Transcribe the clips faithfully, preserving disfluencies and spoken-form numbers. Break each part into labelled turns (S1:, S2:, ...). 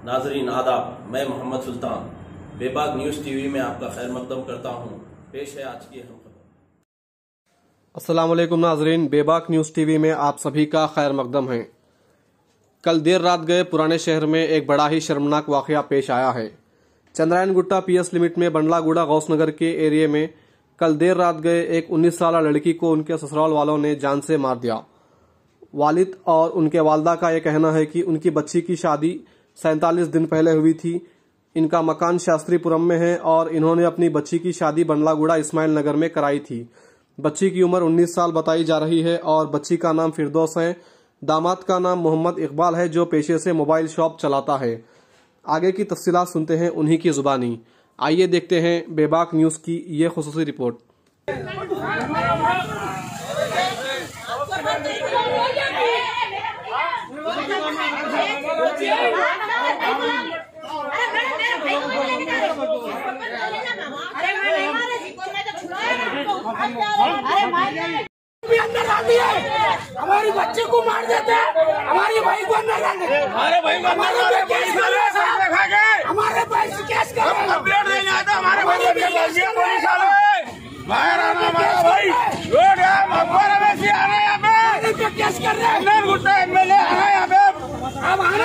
S1: नाजरीन आदाब, मैं मोहम्मद सुल्तान बेबाक न्यूज़ टीवी में आपका खैर मकदम करता हूँ। पेश है आज की अहम खबर।
S2: अस्सलाम वालेकुम नाजरीन, बेबाक न्यूज़ टीवी में आप सभी का खैर मकदम है। कल देर रात गए पुराने शहर में एक बड़ा ही शर्मनाक वाकया पेश आया है। चंद्रायन गुट्टा पीएस लिमिट में बंडलागुड़ा गौसनगर के एरिया में कल देर रात गए एक उन्नीस साल लड़की को उनके ससुराल वालों ने जान से मार दिया। वालिद और उनके वालदा का यह कहना है कि उनकी बच्ची की शादी सैंतालीस दिन पहले हुई थी। इनका मकान शास्त्रीपुरम में है और इन्होंने अपनी बच्ची की शादी बंडलागुड़ा इस्माइल नगर में कराई थी। बच्ची की उम्र उन्नीस साल बताई जा रही है और बच्ची का नाम फिरदौस है। दामाद का नाम मोहम्मद इकबाल है जो पेशे से मोबाइल शॉप चलाता है। आगे की तफसीलात सुनते हैं उन्हीं की जुबानी। आइए देखते हैं बेबाक न्यूज़ की ये खुसूसी रिपोर्ट।
S3: अंदर आती है, हमारी बच्ची को मार देते हैं, हमारी भाई को अंदर डाल देते हैं। हमारे भाई को हमारे केस कर रहे हैं, हमारे भाई से केस कर रहे हैं। कंप्लेंट नहीं आता हमारे भाई को पुलिस वाले बाहर आना, हमारा भाई रोड है, हमारा वैसे आ रहे हैं यहाँ पे केस कर रहे हैं। अंदर गुट्टा एमएलए आ रहा है यहाँ पे, अब आना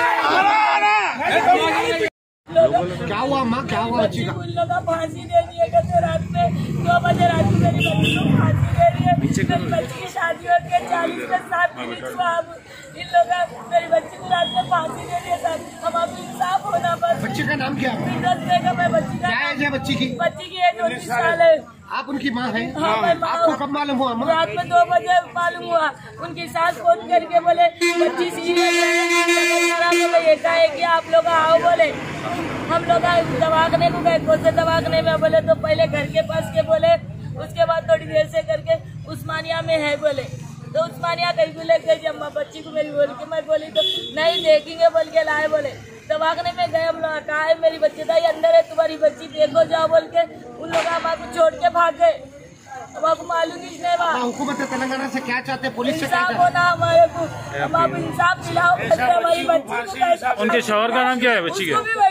S3: आना। क्या हुआ माँ, क्या हुआ बच्ची का?
S4: उन लोग फांसी दे दिए गए रात में दो बजे रात में मेरी बच्ची को फांसी दे रही है। मेरी बच्ची की शादी होती है चालीस में सात मिनट हुआ, अब इन लोग मेरी बच्ची को रात में फांसी दे दिए सर। हम अब इंसाफ होना बस।
S3: बच्ची का नाम क्या है?
S4: मैं बच्ची का
S3: क्या एज है बच्ची की?
S4: बच्ची की एज उन्नीस साल है।
S3: आप उनकी माँ हैं?
S4: हाँ,
S3: आपको कब मालूम हुआ?
S4: रात में दो बजे मालूम हुआ। उनकी सास फोन करके बोले बच्ची सीरियस है, कि आप लोग आओ। बोले हम लोग दवाखाने को गए, कौन से दवाखाने में? बोले तो पहले घर के पास के बोले, उसके बाद थोड़ी देर से करके उस्मानिया में है बोले। तो उस्मानिया कहीं बोले गई अम्मा बच्ची को मेरी बोल के, मैं बोली तो नहीं देखेंगे बोल के लाए। बोले दवाखाने में गए, हम लोग कहा है मेरी बच्ची था अंदर है, तुम्हारी बच्ची देखो जाओ बोल के उन लोग हमारे छोड़ के भाग गए। अब आपको मालूम ही नहीं बात।
S3: हुकूमत तेलंगाना से क्या चाहते हैं? पुलिस से
S4: इंसाफ होना हमारे को, अब आप इंसाफ दिलाओ हमारी बच्ची को।
S5: उनके शौहर का नाम क्या है बच्ची के?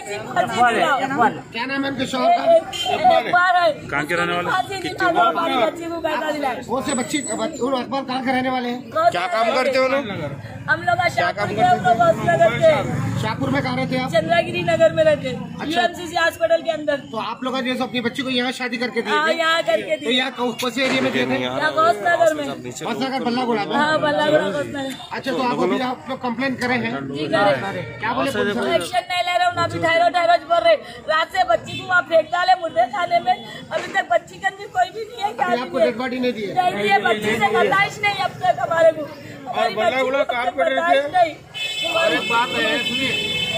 S3: क्या नाम है उनके शौहर का?
S4: इकबाल है।
S5: कहाँ के रहने वाले?
S4: हमारी बच्ची को बैठा दिलाए।
S3: कौन से बच्ची अकबर कहाँ के रहने वाले हैं?
S4: क्या काम करते हो लोग? हम लोग शाहपुर के, हम लोग नगर के।
S3: शाहपुर में कहाँ रहते हैं आप?
S4: चंद्रागिरी नगर में रहते हैं, यूएमसीसी हॉस्पिटल के अंदर।
S3: तो आप लोग जैसे अपनी बच्ची को यहाँ शादी करके दी?
S4: हाँ, यहाँ करके
S3: तो यहाँ कौन से एरिया में दिए थे?
S4: यहाँ गौसनगर में।
S3: गौसनगर बल्लागुड़ा में?
S4: हाँ, बल्लागुड़ा गौसनगर।
S3: अच्छा, तो आप अभी आप लोग कंप्लेन करे हैं?
S4: जी करे।
S3: क्या बोले?
S4: एक्शन नहीं ले रहे हूँ, अभी ठहरो ठहरो बोल रहे। रात से बच्ची को वहाँ फेंक डाले मुर्दे खाने में, अभी तक बच्ची के अंदर कोई भी नहीं है। क्या
S3: आपको डेड बॉडी नहीं दी है?
S4: नहीं दी है, बच्ची से बर्दाश्त नहीं अब तक हमारे को।
S5: और बल्लागुड़ा कारपोरेटर
S4: नहीं
S5: और एक बात है, सुनिए,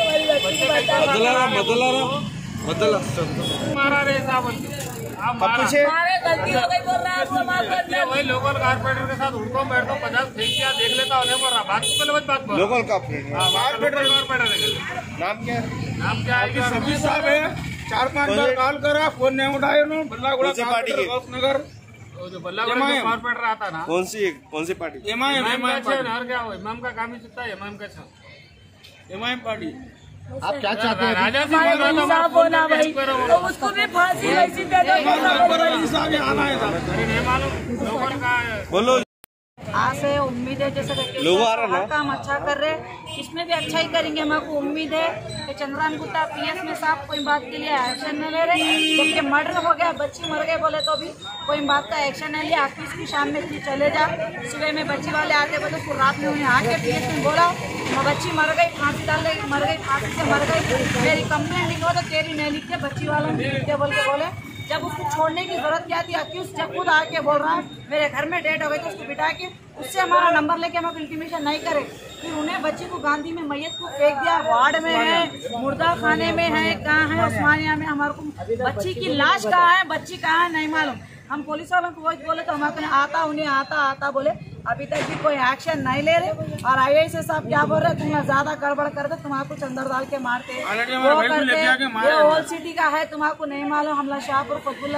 S5: मारा रे साहब
S4: पीछे गलती हो गई बोल रहा है, आपको माफ कर दे।
S5: वही लोकल कारपोरेटर के साथ उनको बैठो पचास फेंक किया देख लेता होने बोल रहा बात पहले मत बात बोल।
S6: लोकल का
S5: कारपोरेटर कारपोरेटर
S6: नाम क्या है?
S5: नाम क्या है? सभी साहब है, चार पांच बार कॉल करा, फोन नहीं उठाए उन्होंने। बल्लागुड़ा
S6: पार्टी के
S5: गौसनगर जो बल्लागुड़ा कारपोरेटर आता ना,
S6: कौन सी कौन सी पार्टी?
S5: एमआईएम और क्या हो इमाम का काम ही चलता है, इमाम का एमआईएम पार्टी।
S3: आप क्या चाहते हैं?
S5: राजा जी
S4: हमारे को इंसाफ होना भाई, तो उसको भी फांसी वैसी दे दो।
S6: बोलो।
S7: आज से उम्मीद है जैसे
S6: लोग आ रहे हैं ना,
S7: काम अच्छा कर रहे, इसमें भी अच्छा ही करेंगे। मेरे को उम्मीद है कि चंद्रायन गुट्टा पीएस में साहब कोई बात के लिए एक्शन नहीं ले रहे। जबकि मर्डर हो गया, बच्ची मर गए बोले तो भी कोई बात का एक्शन नहीं लिया। आखिर की शाम में तू चले जा, सुबह में बच्ची वाले आते बोले तो रात में उन्हें आके पीएस में बोला बच्ची मर गई, फांसी डाल गई, मर गई, फांसी से मर गई, मेरी कंप्लेंट लिखो तो तेरी नहीं लिखते, बच्ची वालों ने लिखते बोल के बोले। जब उसको छोड़ने की जरूरत क्या थी? अक्यूज जब खुद आके बोल रहा है मेरे घर में डेट हो गई तो उसको बिठा के उससे हमारा नंबर लेके हम इंटीमेशन नहीं करे, फिर उन्हें बच्ची को गांधी में मैयत को फेंक दिया। वार्ड में है, मुर्दा खाने में है, कहाँ है? उस्मानिया में। हमारे को बच्ची की लाश कहाँ है, बच्ची कहाँ है नहीं मालूम। हम पुलिस वालों को वही बोले तो हमारे आता उन्हें आता आता बोले अभी तक भी कोई एक्शन नहीं ले रहे। और आई आई साहब क्या बोल रहे, तुम ज्यादा गड़बड़ कर दे, तुम्हारा कुछ अंदर डाल के मारते वो करते, ये ओल्ड सिटी का है, तुम्हारा नहीं मालूम। हमला शाहपुर, फतुल्लापुर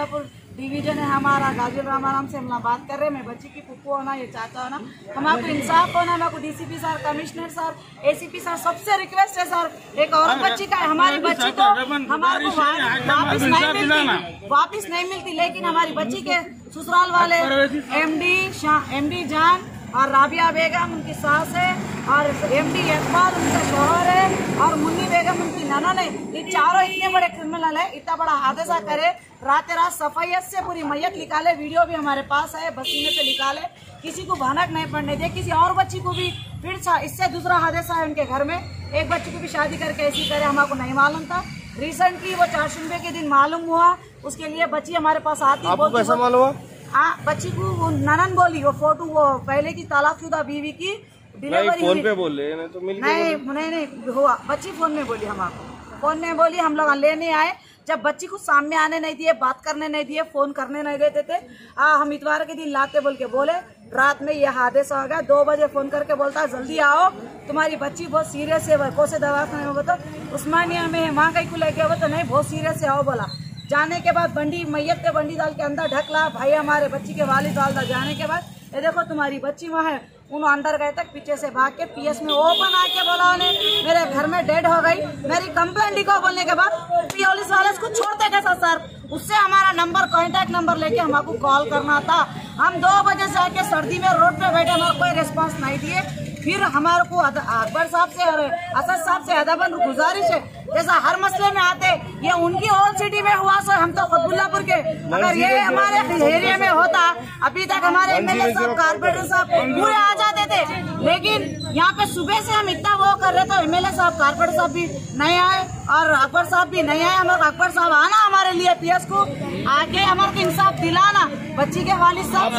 S7: डिवीजन है हमारा गाजर रामाराम से हम लोग बात कर रहे हैं। मैं बच्ची की पुप्पू होना, ये चाचा होना, हमारे को इंसाफ होना, हमारे को DCP sir, commissioner sir, ACP sir, सबसे रिक्वेस्ट है सर, एक और बच्ची का हमारी बच्ची को हमारे को वापस नहीं मिलती, वापस नहीं मिलती, लेकिन हमारी बच्ची के ससुराल वाले एमडी एमडी जान और राबिया बेगम उनकी सास है, और एमडी इकबाल उनका शौहर है, और मुन्नी बेगम उनकी ननद है। ये चारों इतने बड़े क्रिमिनल है, इतना बड़ा हादसा करे, रात रात सफाई से पूरी मैयत निकाले, वीडियो भी हमारे पास है, बसीने से निकाले, किसी को भनक नहीं पड़ने दे। किसी और बच्ची को भी फिर इससे दूसरा हादसा है उनके घर में, एक बच्ची को भी शादी करके ऐसी करे, हमको नहीं मालूम था। रिसेंटली वो चारशुबे के दिन मालूम हुआ, उसके लिए बच्ची हमारे पास आती।
S6: आपको कैसा मालूम हुआ?
S7: हाँ, बच्ची को वो ननन बोली, वो फोटो वो पहले की तलाकशुदा बीवी की डिलीवरी
S6: फोन पे बोल रहे हैं तो मिल
S7: नहीं नहीं नहीं हुआ, बच्ची फोन में बोली, हम आपको फोन में बोली, हम लोग लेने आए। जब बच्ची को सामने आने नहीं दिए, बात करने नहीं दिए, फोन करने नहीं देते थे, आ, हम इतवार के दिन लाते बोल के बोले, रात में ये हादसा हो गया। दो बजे फोन करके बोलता है जल्दी आओ, तुम्हारी बच्ची बहुत सीरियस है, कौन से दवाखाने में, बताओ उस्मानिया में है, वहाँ कहीं को लेके आओ, तो नहीं बहुत सीरियस है, आओ बोला। जाने के बाद बंडी मैयत के बंडी डाल के अंदर ढकला, भाई हमारे बच्ची के वालिद डाल दा। जाने के बाद ये देखो तुम्हारी बच्ची वहाँ है, उन अंदर गए तक पीछे से भाग के पीएस में ओपन आके बोला उन्हें मेरे घर में डेड हो गई। मेरी कंप्लेंट लिखो बोलने के बाद पुलिस वाले उसको छोड़ते कैसा सर? उससे हमारा नंबर कॉन्टैक्ट नंबर लेके हमको कॉल करना था। हम दो बजे से आके सर्दी में रोड पे बैठे, हमारे कोई रिस्पांस नहीं दिए। फिर हमारे को अकबर साहब से और असद साहब से अदबन गुजारिश है, जैसा हर मसले में आते, ये उनकी ओल्ड सिटी में हुआ सर, हम तो खुदबुल्लापुर के, अगर ये हमारे एरिया में होता अभी तक हमारे एमएलए साहब, कारपोरेटर साहब पूरे आ जाते थे। लेकिन यहाँ पे सुबह से हम इतना वो कर रहे तो एमएलए साहब, कारपोरेटर साहब भी नहीं आए और अकबर साहब भी नहीं आए। हमारे अकबर साहब आना हमारे लिए पीएस को आके हमारे को इंसाफ दिलाना। बच्ची के वालिद साहब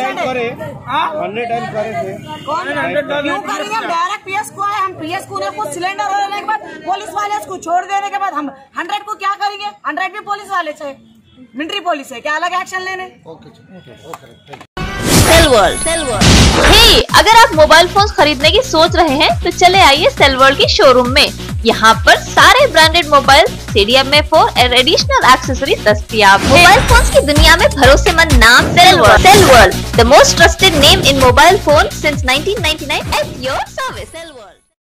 S7: क्यों करेंगे? हम डायरेक्ट पीएस को आए, हम पीएस को कुछ सिलेंडर होने के बाद पुलिस वाले को छोड़ देने के बाद हम हंड्रेड को क्या करेंगे? हंड्रेड भी पुलिस वाले से मिलिट्री पुलिस है, क्या अलग एक्शन लेने?
S8: Cell world, cell world. Hey, अगर आप मोबाइल फोन खरीदने की सोच रहे हैं तो चले आइए सेल वर्ल्ड के शोरूम में। यहाँ पर सारे ब्रांडेड मोबाइल, सीडीएम में फोर और एडिशनल एक्सेसरी दस्तयाब है। मोबाइल फोन की दुनिया में भरोसेमंद नाम cell world. Cell world, the most trusted name in mobile phone since nineteen ninety nine at your service. Cell world.